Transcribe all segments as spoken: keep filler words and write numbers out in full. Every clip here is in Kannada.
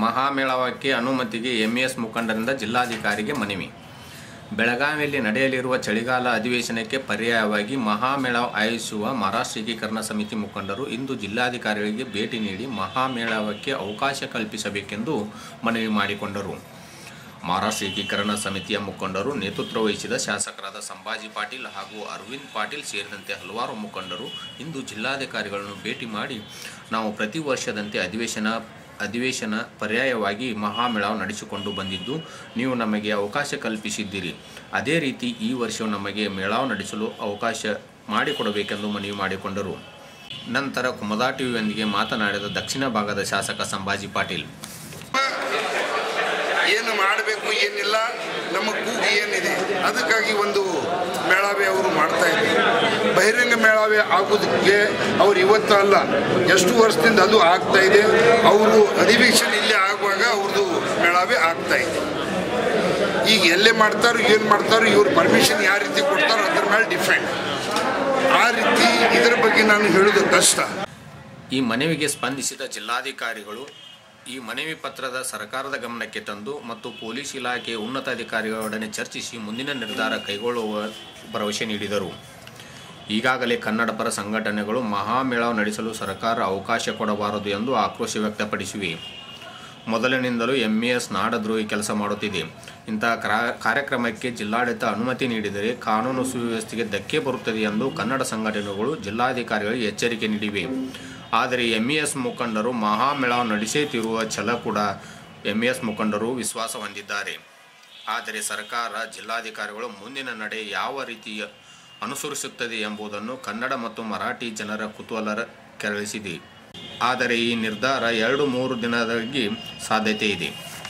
ಮಹಾಮೇಳಾವಕ್ಕೆ ಅನುಮತಿಗೆ ಎಂಇಎಸ್ ಮುಖಂಡರಿಂದ ಜಿಲ್ಲಾಧಿಕಾರಿಗೆ ಮನವಿ. ಬೆಳಗಾವಿಯಲ್ಲಿ ನಡೆಯಲಿರುವ ಚಳಿಗಾಲ ಅಧಿವೇಶನಕ್ಕೆ ಪರ್ಯಾಯವಾಗಿ ಮಹಾಮೇಳಾವ್ ಆಯೋಜಿಸುವ ಮಹಾರಾಷ್ಟ್ರ ಏಕೀಕರಣ ಸಮಿತಿ ಮುಖಂಡರು ಇಂದು ಜಿಲ್ಲಾಧಿಕಾರಿಗಳಿಗೆ ಭೇಟಿ ನೀಡಿ ಮಹಾಮೇಳಾವಕ್ಕೆ ಅವಕಾಶ ಕಲ್ಪಿಸಬೇಕೆಂದು ಮನವಿ ಮಾಡಿಕೊಂಡರು. ಮಹಾರಾಷ್ಟ್ರ ಏಕೀಕರಣ ಸಮಿತಿಯ ಮುಖಂಡರು ನೇತೃತ್ವ ವಹಿಸಿದ ಶಾಸಕರಾದ ಸಂಭಾಜಿ ಪಾಟೀಲ್ ಹಾಗೂ ಅರವಿಂದ್ ಪಾಟೀಲ್ ಸೇರಿದಂತೆ ಹಲವಾರು ಮುಖಂಡರು ಇಂದು ಜಿಲ್ಲಾಧಿಕಾರಿಗಳನ್ನು ಭೇಟಿ ಮಾಡಿ, ನಾವು ಪ್ರತಿ ವರ್ಷದಂತೆ ಅಧಿವೇಶನ ಅಧಿವೇಶನ ಪರ್ಯಾಯವಾಗಿ ಮಹಾಮೇಳಾವ್ ನಡೆಸಿಕೊಂಡು ಬಂದಿದ್ದು, ನೀವು ನಮಗೆ ಅವಕಾಶ ಕಲ್ಪಿಸಿದ್ದೀರಿ. ಅದೇ ರೀತಿ ಈ ವರ್ಷವೂ ನಮಗೆ ಮೇಳಾವ್ ನಡೆಸಲು ಅವಕಾಶ ಮಾಡಿಕೊಡಬೇಕೆಂದು ಮನವಿ ಮಾಡಿಕೊಂಡರು. ನಂತರ ಕುಮದಾ ಟಿವಿಯೊಂದಿಗೆ ಮಾತನಾಡಿದ ದಕ್ಷಿಣ ಭಾಗದ ಶಾಸಕ ಸಂಭಾಜಿ ಪಾಟೀಲ್, ಏನು ಮಾಡಬೇಕು ಏನಿಲ್ಲ, ನಮ್ಮ ಕೂಗು ಏನಿದೆ ಅದಕ್ಕಾಗಿ ಒಂದು ಮೇಳಾವೆ ಅವರು ಮಾಡ್ತಾ ಇದ್ದಾರೆ. ಬಹಿರಂಗ ಮೇಳಾವೆ ಆಗೋದಕ್ಕೆ ಅವ್ರು ಇವತ್ತು ಅಲ್ಲ, ಎಷ್ಟು ವರ್ಷದಿಂದ ಅದು ಆಗ್ತಾ ಇದೆ. ಅವರು ಅಧಿವೇಶನ ಇಲ್ಲೇ ಆಗುವಾಗ ಅವ್ರದ್ದು ಮೇಳಾವೆ ಆಗ್ತಾ ಇದೆ. ಈಗ ಎಲ್ಲೇ ಮಾಡ್ತಾರೋ ಏನು ಮಾಡ್ತಾರೋ ಇವ್ರು ಪರ್ಮಿಷನ್ ಯಾವ ರೀತಿ ಕೊಡ್ತಾರೋ ಅದ್ರ ಮೇಲೆ ಡಿಫೆಂಡ್. ಆ ರೀತಿ ಇದರ ಬಗ್ಗೆ ನಾನು ಹೇಳೋದು ಕಷ್ಟ. ಈ ಮನವಿಗೆ ಸ್ಪಂದಿಸಿದ ಜಿಲ್ಲಾಧಿಕಾರಿಗಳು ಈ ಮನವಿ ಪತ್ರದ ಸರ್ಕಾರದ ಗಮನಕ್ಕೆ ತಂದು ಮತ್ತು ಪೊಲೀಸ್ ಇಲಾಖೆಯ ಉನ್ನತ ಅಧಿಕಾರಿಗಳೊಡನೆ ಚರ್ಚಿಸಿ ಮುಂದಿನ ನಿರ್ಧಾರ ಕೈಗೊಳ್ಳುವ ಭರವಸೆ ನೀಡಿದರು. ಈಗಾಗಲೇ ಕನ್ನಡ ಪರ ಸಂಘಟನೆಗಳು ಮಹಾಮೇಳಾವ್ ನಡೆಸಲು ಸರ್ಕಾರ ಅವಕಾಶ ಕೊಡಬಾರದು ಎಂದು ಆಕ್ರೋಶ ವ್ಯಕ್ತಪಡಿಸಿವೆ. ಮೊದಲಿನಿಂದಲೂ ಎಂಇಎಸ್ ನಾಡದ್ರೋಹಿ ಕೆಲಸ ಮಾಡುತ್ತಿದೆ. ಇಂತಹ ಕಾರ್ಯಕ್ರಮಕ್ಕೆ ಜಿಲ್ಲಾಡಳಿತ ಅನುಮತಿ ನೀಡಿದರೆ ಕಾನೂನು ಸುವ್ಯವಸ್ಥೆಗೆ ಧಕ್ಕೆ ಬರುತ್ತದೆ ಎಂದು ಕನ್ನಡ ಸಂಘಟನೆಗಳು ಜಿಲ್ಲಾಧಿಕಾರಿಗಳಿಗೆ ಎಚ್ಚರಿಕೆ ನೀಡಿವೆ. ಆದರೆ ಎಂಇಎಸ್ ಮುಖಂಡರು ಮಹಾಮೇಳಾವ್ ನಡೆಸುತ್ತಿರುವ ಛಲ ಕೂಡ ಎಂಇಎಸ್ ಮುಖಂಡರು ವಿಶ್ವಾಸ ಹೊಂದಿದ್ದಾರೆ. ಆದರೆ ಸರ್ಕಾರ ಜಿಲ್ಲಾಧಿಕಾರಿಗಳು ಮುಂದಿನ ನಡೆ ಯಾವ ರೀತಿ ಅನುಸರಿಸುತ್ತದೆ ಎಂಬುದನ್ನು ಕನ್ನಡ ಮತ್ತು ಮರಾಠಿ ಜನರ ಕುತೂಹಲ ಕೆರಳಿಸಿದೆ. ಆದರೆ ಈ ನಿರ್ಧಾರ ಎರಡು ಮೂರು ದಿನದಲ್ಲಿ ಸಾಧ್ಯತೆ ಇದೆ.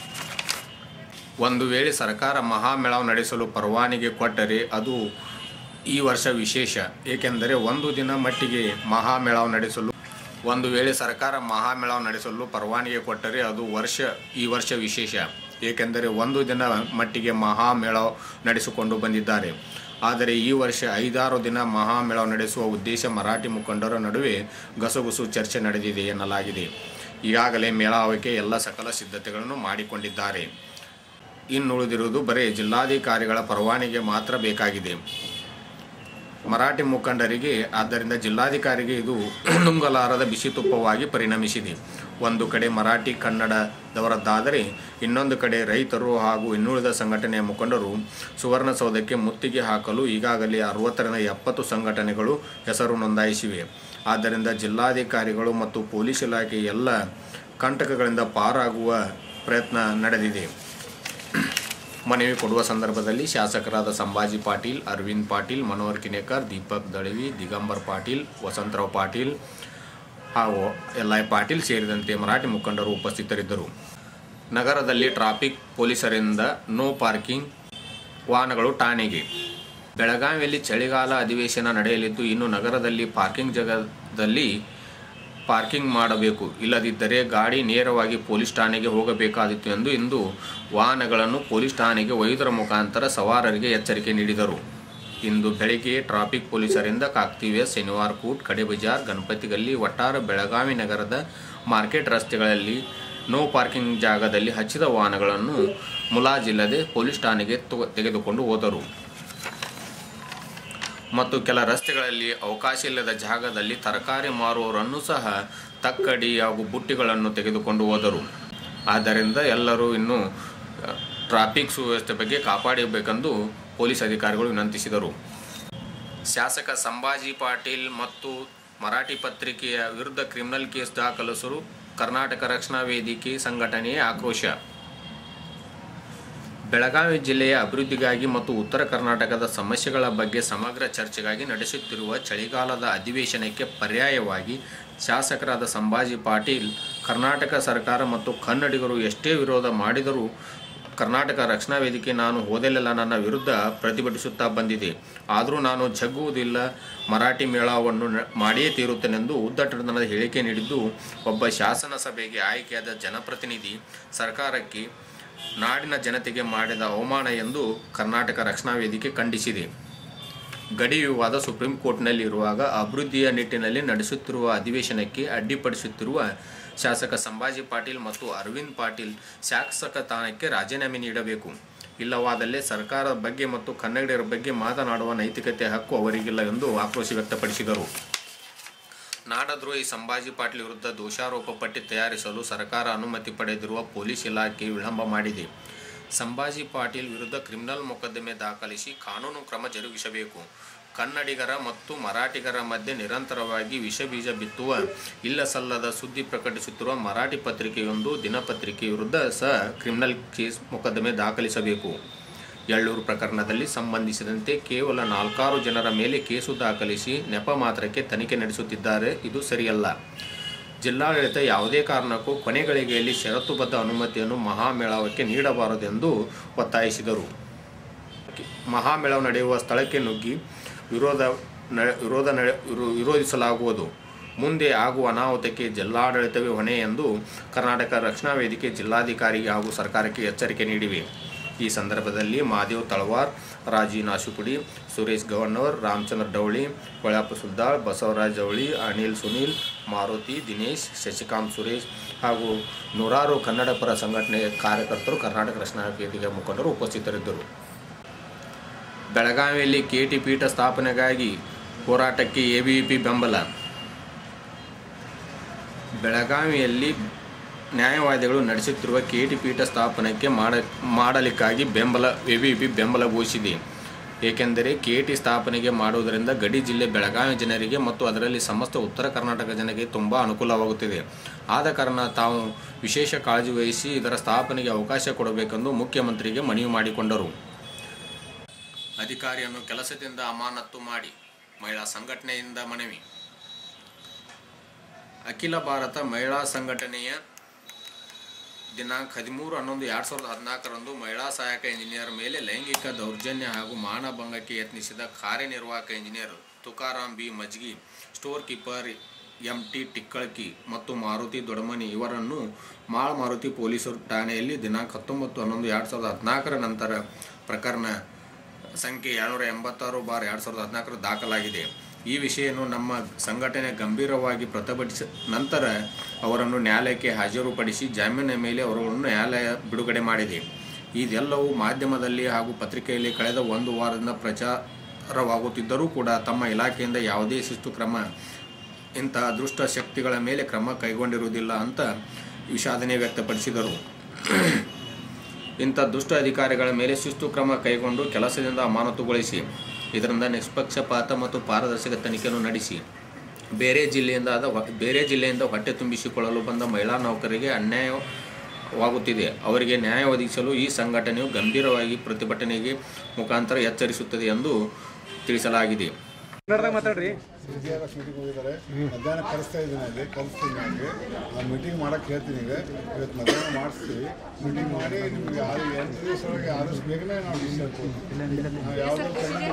ಒಂದು ವೇಳೆ ಸರ್ಕಾರ ಮಹಾಮೇಳಾವ್ ನಡೆಸಲು ಪರವಾನಗಿ ಕೊಟ್ಟರೆ ಅದು ಈ ವರ್ಷ ವಿಶೇಷ. ಏಕೆಂದರೆ ಒಂದು ದಿನ ಮಟ್ಟಿಗೆ ಮಹಾಮೇಳಾವ್ ನಡೆಸಲು ಒಂದು ವೇಳೆ ಸರ್ಕಾರ ಮಹಾಮೇಳಾವ್ ನಡೆಸಲು ಪರವಾನಗಿ ಕೊಟ್ಟರೆ ಅದು ವರ್ಷ ಈ ವರ್ಷ ವಿಶೇಷ. ಏಕೆಂದರೆ ಒಂದು ದಿನ ಮಟ್ಟಿಗೆ ಮಹಾಮೇಳಾವ್ ನಡೆಸಿಕೊಂಡು ಬಂದಿದ್ದಾರೆ. ಆದರೆ ಈ ವರ್ಷ ಐದಾರು ದಿನ ಮಹಾಮೇಳಾವ್ ನಡೆಸುವ ಉದ್ದೇಶ ಮರಾಠಿ ಮುಖಂಡರ ನಡುವೆ ಗಸಗುಸು ಚರ್ಚೆ ನಡೆದಿದೆ ಎನ್ನಲಾಗಿದೆ. ಈಗಾಗಲೇ ಮೇಳಾವಕ್ಕೆ ಎಲ್ಲ ಸಕಲ ಸಿದ್ಧತೆಗಳನ್ನು ಮಾಡಿಕೊಂಡಿದ್ದಾರೆ. ಇನ್ನುಳಿದಿರುವುದು ಬರೀ ಜಿಲ್ಲಾಧಿಕಾರಿಗಳ ಪರವಾನಗಿ ಮಾತ್ರ ಬೇಕಾಗಿದೆ ಮರಾಠಿ ಮುಖಂಡರಿಗೆ. ಆದ್ದರಿಂದ ಜಿಲ್ಲಾಧಿಕಾರಿಗೆ ಇದು ನುಂಗಲಾರದ ಬಿಸಿ ತುಪ್ಪವಾಗಿ ಪರಿಣಮಿಸಿದೆ. ಒಂದು ಕಡೆ ಮರಾಠಿ ಕನ್ನಡದವರದ್ದಾದರೆ ಇನ್ನೊಂದು ಕಡೆ ರೈತರು ಹಾಗೂ ಇನ್ನುಳಿದ ಸಂಘಟನೆಯ ಮುಖಂಡರು ಸುವರ್ಣಸೌಧಕ್ಕೆ ಮುತ್ತಿಗೆ ಹಾಕಲು ಈಗಾಗಲೇ ಅರವತ್ತರಿಂದ ಎಪ್ಪತ್ತು ಸಂಘಟನೆಗಳು ಹೆಸರು ನೋಂದಾಯಿಸಿವೆ. ಆದ್ದರಿಂದ ಜಿಲ್ಲಾಧಿಕಾರಿಗಳು ಮತ್ತು ಪೊಲೀಸ್ ಇಲಾಖೆ ಎಲ್ಲ ಕಂಟಕಗಳಿಂದ ಪಾರಾಗುವ ಪ್ರಯತ್ನ ನಡೆದಿದೆ. ಮನವಿ ಕೊಡುವ ಸಂದರ್ಭದಲ್ಲಿ ಶಾಸಕರಾದ ಸಂಭಾಜಿ ಪಾಟೀಲ್, ಅರವಿಂದ್ ಪಾಟೀಲ್, ಮನೋಹರ್ ಕಿನೇಕರ್, ದೀಪಕ್ ದಳವಿ, ದಿಗಂಬರ್ ಪಾಟೀಲ್, ವಸಂತರಾವ್ ಪಾಟೀಲ್ ಹಾಗೂ ಎಲ್ ಐ ಪಾಟೀಲ್ ಸೇರಿದಂತೆ ಮರಾಠಿ ಮುಖಂಡರು ಉಪಸ್ಥಿತರಿದ್ದರು. ನಗರದಲ್ಲಿ ಟ್ರಾಫಿಕ್ ಪೊಲೀಸರಿಂದ ನೋ ಪಾರ್ಕಿಂಗ್ ವಾಹನಗಳು ಠಾಣೆಗೆ. ಬೆಳಗಾವಿಯಲ್ಲಿ ಚಳಿಗಾಲ ಅಧಿವೇಶನ ನಡೆಯಲಿದ್ದು, ಇನ್ನು ನಗರದಲ್ಲಿ ಪಾರ್ಕಿಂಗ್ ಜಾಗದಲ್ಲಿ ಪಾರ್ಕಿಂಗ್ ಮಾಡಬೇಕು, ಇಲ್ಲದಿದ್ದರೆ ಗಾಡಿ ನೇರವಾಗಿ ಪೊಲೀಸ್ ಠಾಣೆಗೆ ಹೋಗಬೇಕಾದಿತ್ತು ಎಂದು ಇಂದು ವಾಹನಗಳನ್ನು ಪೊಲೀಸ್ ಠಾಣೆಗೆ ಒಯ್ಯುವುದರ ಮುಖಾಂತರ ಸವಾರರಿಗೆ ಎಚ್ಚರಿಕೆ ನೀಡಿದರು. ಇಂದು ಬೆಳಗ್ಗೆ ಟ್ರಾಫಿಕ್ ಪೊಲೀಸರಿಂದ ಕಾಕ್ತಿವೆ, ಶನಿವಾರ ಕೂಟ್, ಕಡೆ ಬಜಾರ್, ಗಣಪತಿ ಗಲ್ಲಿ, ಒಟ್ಟಾರೆ ಬೆಳಗಾವಿ ನಗರದ ಮಾರ್ಕೆಟ್ ರಸ್ತೆಗಳಲ್ಲಿ ನೋ ಪಾರ್ಕಿಂಗ್ ಜಾಗದಲ್ಲಿ ಹಚ್ಚಿದ ವಾಹನಗಳನ್ನು ಮುಲಾಜಿಲ್ಲದೆ ಪೊಲೀಸ್ ಠಾಣೆಗೆ ತೆಗೆದುಕೊಂಡು ಹೋದರು. ಮತ್ತು ಕೆಲ ರಸ್ತೆಗಳಲ್ಲಿ ಅವಕಾಶ ಇಲ್ಲದ ಜಾಗದಲ್ಲಿ ತರಕಾರಿ ಮಾರುವವರನ್ನು ಸಹ ತಕ್ಕಡಿ ಹಾಗೂ ಬುಟ್ಟಿಗಳನ್ನು ತೆಗೆದುಕೊಂಡು ಹೋದರು. ಆದ್ದರಿಂದ ಎಲ್ಲರೂ ಇನ್ನೂ ಟ್ರಾಫಿಕ್ ಸುವ್ಯವಸ್ಥೆ ಬಗ್ಗೆ ಕಾಪಾಡಬೇಕೆಂದು ಪೊಲೀಸ್ ಅಧಿಕಾರಿಗಳು ವಿನಂತಿಸಿದರು. ಶಾಸಕ ಸಂಭಾಜಿ ಪಾಟೀಲ್ ಮತ್ತು ಮರಾಠಿ ಪತ್ರಿಕೆಯ ವಿರುದ್ಧ ಕ್ರಿಮಿನಲ್ ಕೇಸ್ ದಾಖಲಿಸಲು ಕರ್ನಾಟಕ ರಕ್ಷಣಾ ವೇದಿಕೆ ಸಂಘಟನೆಯ ಆಕ್ರೋಶ. ಬೆಳಗಾವಿ ಜಿಲ್ಲೆಯ ಅಭಿವೃದ್ಧಿಗಾಗಿ ಮತ್ತು ಉತ್ತರ ಕರ್ನಾಟಕದ ಸಮಸ್ಯೆಗಳ ಬಗ್ಗೆ ಸಮಗ್ರ ಚರ್ಚೆಗಾಗಿ ನಡೆಸುತ್ತಿರುವ ಚಳಿಗಾಲದ ಅಧಿವೇಶನಕ್ಕೆ ಪರ್ಯಾಯವಾಗಿ ಶಾಸಕರಾದ ಸಂಭಾಜಿ ಪಾಟೀಲ್, ಕರ್ನಾಟಕ ಸರ್ಕಾರ ಮತ್ತು ಕನ್ನಡಿಗರು ಎಷ್ಟೇ ವಿರೋಧ ಮಾಡಿದರೂ ಕರ್ನಾಟಕ ರಕ್ಷಣಾ ವೇದಿಕೆ ನಾನು ಹೋದೆಲ್ಲ ನನ್ನ ವಿರುದ್ಧ ಪ್ರತಿಭಟಿಸುತ್ತಾ ಬಂದಿದೆ. ಆದರೂ ನಾನು ಜಗ್ಗುವುದಿಲ್ಲ, ಮರಾಠಿ ಮೇಳಾವನ್ನು ಮಾಡಿಯೇ ತೀರುತ್ತೇನೆಂದು ಉದ್ದಟತನದ ಹೇಳಿಕೆ ನೀಡಿದ್ದು, ಒಬ್ಬ ಶಾಸನ ಸಭೆಗೆ ಆಯ್ಕೆಯಾದ ಜನಪ್ರತಿನಿಧಿ ಸರ್ಕಾರಕ್ಕೆ ನಾಡಿನ ಜನತೆಗೆ ಮಾಡಿದ ಅವಮಾನ ಎಂದು ಕರ್ನಾಟಕ ರಕ್ಷಣಾ ವೇದಿಕೆ ಖಂಡಿಸಿದೆ. ಗಡಿ ವಿವಾದ ಸುಪ್ರೀಂ ಕೋರ್ಟ್ನಲ್ಲಿರುವಾಗ ಅಭಿವೃದ್ಧಿಯ ನಿಟ್ಟಿನಲ್ಲಿ ನಡೆಸುತ್ತಿರುವ ಅಧಿವೇಶನಕ್ಕೆ ಅಡ್ಡಿಪಡಿಸುತ್ತಿರುವ ಶಾಸಕ ಸಂಭಾಜಿ ಪಾಟೀಲ್ ಮತ್ತು ಅರವಿಂದ್ ಪಾಟೀಲ್ ಶಾಸಕ ಸ್ಥಾನಕ್ಕೆ ರಾಜೀನಾಮೆ ನೀಡಬೇಕು. ಇಲ್ಲವಾದಲ್ಲಿ ಸರ್ಕಾರದ ಬಗ್ಗೆ ಮತ್ತು ಕನ್ನಡಿಗರ ಬಗ್ಗೆ ಮಾತನಾಡುವ ನೈತಿಕತೆ ಹಕ್ಕು ಅವರಿಗಿಲ್ಲ ಎಂದು ಆಕ್ರೋಶ ವ್ಯಕ್ತಪಡಿಸಿದರು. ನಾಡದ್ರೋಹಿ ಸಂಭಾಜಿ ಪಾಟೀಲ್ ವಿರುದ್ಧ ದೋಷಾರೋಪ ಪಟ್ಟಿ ತಯಾರಿಸಲು ಸರ್ಕಾರ ಅನುಮತಿ ಪಡೆದಿರುವ ಪೊಲೀಸ್ ಇಲಾಖೆ ವಿಳಂಬ ಮಾಡಿದೆ. ಸಂಭಾಜಿ ಪಾಟೀಲ್ ವಿರುದ್ಧ ಕ್ರಿಮಿನಲ್ ಮೊಕದ್ದಮೆ ದಾಖಲಿಸಿ ಕಾನೂನು ಕ್ರಮ ಜರುಗಿಸಬೇಕು. ಕನ್ನಡಿಗರ ಮತ್ತು ಮರಾಠಿಗರ ಮಧ್ಯೆ ನಿರಂತರವಾಗಿ ವಿಷಬೀಜ ಬಿತ್ತುವ ಇಲ್ಲಸಲ್ಲದ ಸುದ್ದಿ ಪ್ರಕಟಿಸುತ್ತಿರುವ ಮರಾಠಿ ಪತ್ರಿಕೆಯೊಂದು ದಿನಪತ್ರಿಕೆ ವಿರುದ್ಧ ಸಹ ಕ್ರಿಮಿನಲ್ ಕೇಸ್ ಮೊಕದ್ದಮೆ ದಾಖಲಿಸಬೇಕು. ಎಳ್ಳೂರು ಪ್ರಕರಣದಲ್ಲಿ ಸಂಬಂಧಿಸಿದಂತೆ ಕೇವಲ ನಾಲ್ಕಾರು ಜನರ ಮೇಲೆ ಕೇಸು ದಾಖಲಿಸಿ ನೆಪ ಮಾತ್ರಕ್ಕೆ ತನಿಖೆ ನಡೆಸುತ್ತಿದ್ದಾರೆ. ಇದು ಸರಿಯಲ್ಲ. ಜಿಲ್ಲಾಡಳಿತ ಯಾವುದೇ ಕಾರಣಕ್ಕೂ ಕೊನೆಗಳಿಗೆಯಲ್ಲಿ ಷರತ್ತುಬದ್ಧ ಅನುಮತಿಯನ್ನು ಮಹಾಮೇಳಾವಕ್ಕೆ ನೀಡಬಾರದೆಂದು ಒತ್ತಾಯಿಸಿದರು. ಮಹಾಮೇಳಾವು ನಡೆಯುವ ಸ್ಥಳಕ್ಕೆ ನುಗ್ಗಿ ವಿರೋಧ ವಿರೋಧ ವಿರೋಧಿಸಲಾಗುವುದು. ಮುಂದೆ ಆಗುವ ಅನಾಹುತಕ್ಕೆ ಜಿಲ್ಲಾಡಳಿತವೇ ಹೊಣೆ ಎಂದು ಕರ್ನಾಟಕ ರಕ್ಷಣಾ ವೇದಿಕೆ ಜಿಲ್ಲಾಧಿಕಾರಿಗೆ ಹಾಗೂ ಸರ್ಕಾರಕ್ಕೆ ಎಚ್ಚರಿಕೆ ನೀಡಿವೆ. ಈ ಸಂದರ್ಭದಲ್ಲಿ ಮಹಾದೇವ್ ತಳವಾರ್, ರಾಜಿ ನಾಶುಪುಡಿ, ಸುರೇಶ್ ಗವಣ್ಣವರ್, ರಾಮಚಂದ್ರ ಡವಳಿ, ಹೊಳಪ್ಪ ಸುಲ್ದಾಳ್, ಬಸವರಾಜ್ ಜವಳಿ, ಅನಿಲ್ ಸುನೀಲ್, ಮಾರುತಿ, ದಿನೇಶ್, ಶಶಿಕಾಂತ್ ಸುರೇಶ್ ಹಾಗೂ ನೂರಾರು ಕನ್ನಡ ಪರ ಸಂಘಟನೆಯ ಕಾರ್ಯಕರ್ತರು, ಕರ್ನಾಟಕ ರಕ್ಷಣಾ ವೇದಿಕೆ ಮುಖಂಡರು ಉಪಸ್ಥಿತರಿದ್ದರು. ಬೆಳಗಾವಿಯಲ್ಲಿ ಕೆಟಿ ಪೀಠ ಸ್ಥಾಪನೆಗಾಗಿ ಹೋರಾಟಕ್ಕೆ ಎಬಿವಿಪಿ ಬೆಂಬಲ. ಬೆಳಗಾವಿಯಲ್ಲಿ ನ್ಯಾಯವಾದಿಗಳು ನಡೆಸುತ್ತಿರುವ ಕೆಟಿ ಪೀಠ ಸ್ಥಾಪನೆಗೆ ಮಾಡ ಮಾಡಲಿಕ್ಕಾಗಿ ಬೆಂಬಲ ಎಬಿವಿಪಿ ಬೆಂಬಲ ಘೋಷಿಸಿದೆ. ಏಕೆಂದರೆ ಕೆಟಿ ಸ್ಥಾಪನೆಗೆ ಮಾಡುವುದರಿಂದ ಗಡಿ ಜಿಲ್ಲೆ ಬೆಳಗಾವಿ ಜನರಿಗೆ ಮತ್ತು ಅದರಲ್ಲಿ ಸಮಸ್ತ ಉತ್ತರ ಕರ್ನಾಟಕ ಜನರಿಗೆ ತುಂಬ ಅನುಕೂಲವಾಗುತ್ತಿದೆ. ಆದ ಕಾರಣ ತಾವು ವಿಶೇಷ ಕಾಳಜಿ ವಹಿಸಿ ಇದರ ಸ್ಥಾಪನೆಗೆ ಅವಕಾಶ ಕೊಡಬೇಕೆಂದು ಮುಖ್ಯಮಂತ್ರಿಗೆ ಮನವಿ ಮಾಡಿಕೊಂಡರು. ಅಧಿಕಾರಿಯನ್ನು ಕೆಲಸದಿಂದ ಅಮಾನತು ಮಾಡಿ ಮಹಿಳಾ ಸಂಘಟನೆಯಿಂದ ಮನವಿ. ಅಖಿಲ ಭಾರತ ಮಹಿಳಾ ಸಂಘಟನೆಯ ದಿನಾಂಕ ಹದಿಮೂರು ಹನ್ನೊಂದು ಎರಡು ಸಾವಿರದ ಹದಿನಾಲ್ಕರಂದು ಮಹಿಳಾ ಸಹಾಯಕ ಇಂಜಿನಿಯರ್ ಮೇಲೆ ಲೈಂಗಿಕ ದೌರ್ಜನ್ಯ ಹಾಗೂ ಮಾನಭಂಗಕ್ಕೆ ಯತ್ನಿಸಿದ ಕಾರ್ಯನಿರ್ವಾಹಕ engineer Tukaram B Majgi, store keeper M T Tikkalki ಮತ್ತು ಮಾರುತಿ ದೊಡಮನಿ ಇವರನ್ನು ಮಾಳ ಮಾರುತಿ ಪೊಲೀಸರು ಠಾಣೆಯಲ್ಲಿ ದಿನಾಂಕ ಹತ್ತೊಂಬತ್ತು ಹನ್ನೊಂದು ಎರಡು ಸಾವಿರದ ಹದಿನಾಲ್ಕರ ನಂತರ ಪ್ರಕರಣ ಸಂಖ್ಯೆ ಎರಡುನೂರ ಎಂಬತ್ತಾರು ಬಾರ್ ಎರಡು ಸಾವಿರದ ಹದಿನಾಲ್ಕರ ದಾಖಲಾಗಿದೆ. ಈ ವಿಷಯವನ್ನು ನಮ್ಮ ಸಂಘಟನೆ ಗಂಭೀರವಾಗಿ ಪ್ರತಿಭಟಿಸಿದ ನಂತರ ಅವರನ್ನು ನ್ಯಾಯಾಲಯಕ್ಕೆ ಹಾಜರುಪಡಿಸಿ ಜಾಮೀನಿನ ಮೇಲೆ ಅವರನ್ನು ನ್ಯಾಯಾಲಯ ಬಿಡುಗಡೆ ಮಾಡಿದೆ. ಇದೆಲ್ಲವೂ ಮಾಧ್ಯಮದಲ್ಲಿ ಹಾಗೂ ಪತ್ರಿಕೆಯಲ್ಲಿ ಕಳೆದ ಒಂದು ವಾರದಿಂದ ಪ್ರಚಾರವಾಗುತ್ತಿದ್ದರೂ ಕೂಡ ತಮ್ಮ ಇಲಾಖೆಯಿಂದ ಯಾವುದೇ ಶಿಸ್ತು ಕ್ರಮ ಇಂತಹ ದುಷ್ಟ ಶಕ್ತಿಗಳ ಮೇಲೆ ಕ್ರಮ ಕೈಗೊಂಡಿರುವುದಿಲ್ಲ ಅಂತ ವಿಷಾದನೆ ವ್ಯಕ್ತಪಡಿಸಿದರು. ಇಂಥ ದುಷ್ಟ ಅಧಿಕಾರಿಗಳ ಮೇಲೆ ಶಿಸ್ತು ಕ್ರಮ ಕೈಗೊಂಡು ಕೆಲಸದಿಂದ ಅಮಾನತುಗೊಳಿಸಿ ಇದರಿಂದ ನಿಷ್ಪಕ್ಷಪಾತ ಮತ್ತು ಪಾರದರ್ಶಕ ತನಿಖೆಯನ್ನು ನಡೆಸಿ ಬೇರೆ ಜಿಲ್ಲೆಯಿಂದ ಆದ ಬೇರೆ ಜಿಲ್ಲೆಯಿಂದ ಹೊಟ್ಟೆ ತುಂಬಿಸಿಕೊಳ್ಳಲು ಬಂದ ಮಹಿಳಾ ನೌಕರರಿಗೆ ಅನ್ಯಾಯವಾಗುತ್ತಿದೆ. ಅವರಿಗೆ ನ್ಯಾಯ ಒದಗಿಸಲು ಈ ಸಂಘಟನೆಯು ಗಂಭೀರವಾಗಿ ಪ್ರತಿಭಟನೆಗೆ ಮುಖಾಂತರ ಎಚ್ಚರಿಸುತ್ತದೆ ಎಂದು ತಿಳಿಸಲಾಗಿದೆ. ಮಾತಾಡ್ರಿ ಮೀಟಿಂಗ್ ಹೋಗಿದ್ದಾರೆ. ಮಧ್ಯಾಹ್ನ ಕರೆಸ್ತಾ ಇದ್ದೀನಿ ಅಲ್ಲಿ ಕರೆಸ್ತೀನಿ ಅಲ್ಲಿ ಆ ಮೀಟಿಂಗ್ ಮಾಡೋಕ್ಕೆ ಹೇಳ್ತೀನಿ. ಈಗ ಇವತ್ತು ಮಧ್ಯಾಹ್ನ ಮಾಡಿಸ್ತೀವಿ. ಮೀಟಿಂಗ್ ಮಾಡಿ ನಿಮ್ಗೆ ಆರು ಎಂಟು ದಿವಸ ಒಳಗೆ ಆದಷ್ಟು ಬೇಗನೆ ನಾವು ಡಿಸಿಷನ್ ಕೊಡ್ತೀವಿ. ನಾವು ಯಾವುದೋ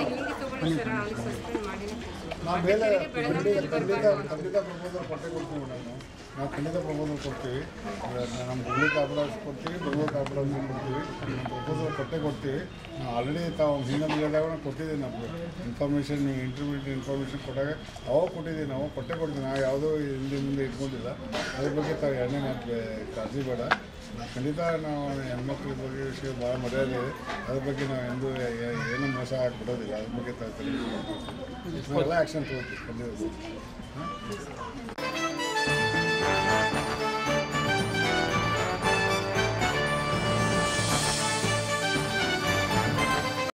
ನಾವು ಮೇಲೆ ಖಂಡಿತ ಖಂಡಿತ ಖಂಡಿತ ಪ್ರಪೋಸಲ್ ಕೊಟ್ಟೆ ಕೊಡ್ತೀವಿ. ನಾವು ನಾವು ಖಂಡಿತ ಪ್ರಪೋಸಲ್ ಕೊಡ್ತೀವಿ. ನಮ್ಮ ಹುಬ್ಳಿ ಕಾರ್ಪೊರೇಟ್ ಕೊಡ್ತೀವಿ, ಬೆಂಗಳೂರು ಕಾರ್ಪೊರೇಟ್ ಕೊಡ್ತೀವಿ. ಪ್ರಪೋಸಲ್ ಕೊಟ್ಟೆ ಕೊಡ್ತೀವಿ. ನಾವು ಆಲ್ರೆಡಿ ತಾವು ಹಿಂದೆ ಹೇಳಿದಾಗ ಕೊಟ್ಟಿದ್ದೀವಿ. ನಮಗೆ ಇನ್ಫಾರ್ಮೇಷನ್ ನೀವು ಇಂಟರ್ವ್ಯೂಟ್ ಇನ್ಫಾರ್ಮೇಷನ್ ಕೊಟ್ಟಾಗ ಅವಾಗ ಕೊಟ್ಟಿದ್ದೀವಿ. ನಾವು ಕೊಟ್ಟೆ ಕೊಡ್ತೀವಿ. ನಾವು ಯಾವುದೋ ಹಿಂದೆ ಮುಂದೆ ಇಟ್ಕೊಂಡಿಲ್ಲ. ಅದ್ರ ಬಗ್ಗೆ ತಾವು ಎರಡನೇ ಮಾತು ಕಾಳಜಿ ಬೇಡ. ಖಂಡಿತ ನಾವು ಹೆಣ್ಮಕ್ಳ ಬಗ್ಗೆ ವಿಷಯ ಭಾಳ ಮರ್ಯಾದೆ ಇದೆ. ಅದ್ರ ಬಗ್ಗೆ ನಾವು ಎಂದು ಏನೂ ಮೋಸ ಆಗಿಬಿಡೋದಿಲ್ಲ. ಅದ್ರ ಬಗ್ಗೆ ತಾವು ಎಲ್ಲ ಆ್ಯಕ್ಷನ್ ತೊಗೊಳ್ತೀವಿ ಖಂಡಿತ.